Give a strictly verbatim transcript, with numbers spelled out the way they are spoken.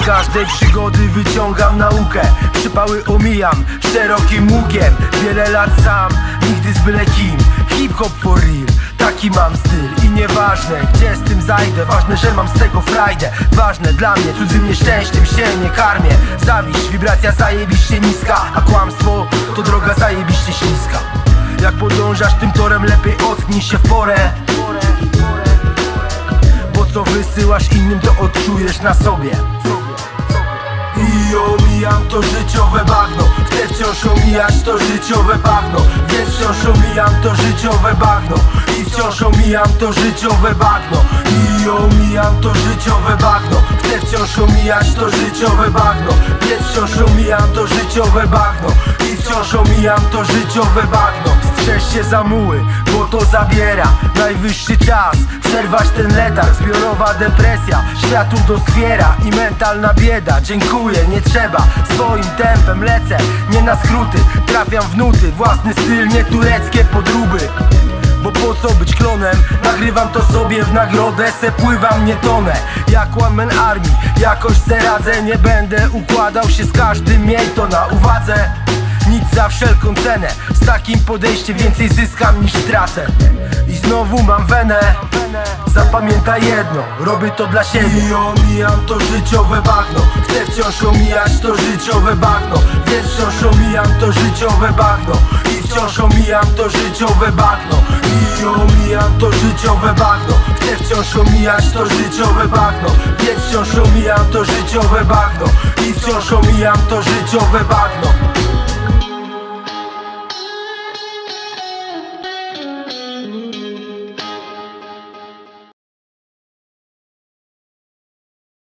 każdej przygody wyciągam naukę. Przypały omijam szerokim łukiem. Wiele lat sam, nigdy z byle kim. Hip-hop for real, taki mam styl. I nieważne gdzie z tym zajdę, ważne, że mam z tego frajdę. Ważne dla mnie, cudzym nieszczęściem się nie karmię. Zawiść, wibracja zajebiście niska, a kłamstwo to droga zajebiście śliska. Jak podążasz tym torem, lepiej ocknij się w porę. Bo co wysyłasz innym, to odczujesz na sobie. I omijam to życiowe bagno. Chcę wciąż omijać to życiowe bagno. Więc wciąż omijam to życiowe bagno. I wciąż omijam to życiowe bagno. I omijam to życiowe bagno. Chcę wciąż omijać to życiowe bagno. Więc wciąż omijam to życiowe bagno. I wciąż omijam to życiowe bagno. Strzeż się za muły, bo to zabiera. Najwyższy czas przerwać ten letarg. Zbiorowa depresja światu doskwiera i mentalna bieda. Dziękuję, nie trzeba, swoim tempem lecę. Nie na skróty, trafiam w nuty. Własny styl, nie tureckie podróby. Bo po co być klonem? Nagrywam to sobie w nagrodę. Se pływam, nie tonę. Jak one man army, jakoś se radzę. Nie będę układał się z każdym, miej to na uwadze. Nic za wszelką cenę. Z takim podejściem więcej zyskam niż stracę. I znowu mam wenę. Zapamiętaj jedno, robię to dla siebie. I omijam to życiowe bagno. Chcę wciąż omijać to życiowe bagno. Więc wciąż omijam to życiowe bagno. I wciąż omijam to życiowe bagno. I omijam to życiowe bagno. Chcę wciąż omijać to życiowe bagno. Więc wciąż omijam to życiowe bagno. I wciąż omijam to życiowe bagno.